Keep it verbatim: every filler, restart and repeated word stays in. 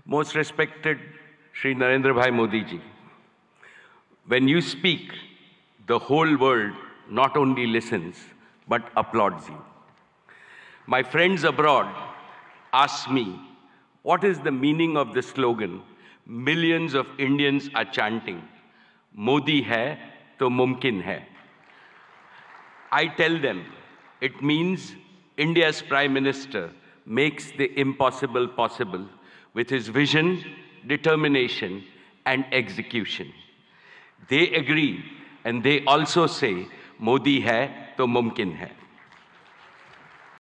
Most respected Shri Narendra Bhai Modi ji, when you speak, the whole world not only listens, but applauds you. My friends abroad ask me, what is the meaning of the slogan millions of Indians are chanting, Modi hai to mumkin hai. I tell them, it means India's Prime Minister makes the impossible possible with his vision, determination, and execution. They agree, and they also say, Modi hai to mumkin hai.